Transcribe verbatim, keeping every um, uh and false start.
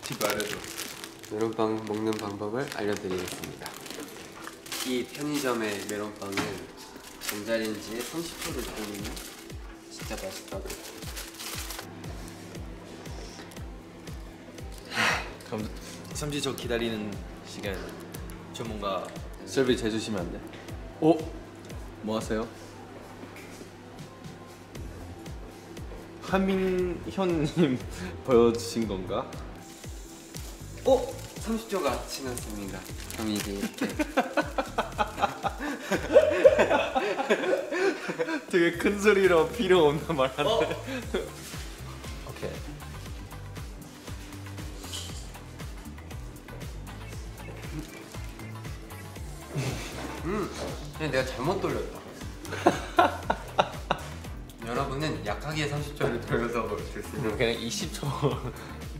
팁 알려줘. 메론빵 먹는 방법을 알려드리겠습니다. 이 편의점의 메론빵은 전자레인지에 삼십 초를 돌리면 진짜 맛있다고. 그럼 삼십 초 기다리는 시간 저 뭔가 서비스 해주시면 안 돼? 오? 뭐 하세요? 하민현님 보여주신 건가? 오! 삼십 초가 지났습니다. 그럼 이제 이렇게 되게 큰 소리로 필요 없나 말하는데. 어? 오케이. 음! 그냥 내가 잘못 돌렸다. 여러분은 약하게 삼십 초를 돌려서 먹을 수 있습니다. 그냥 이십 초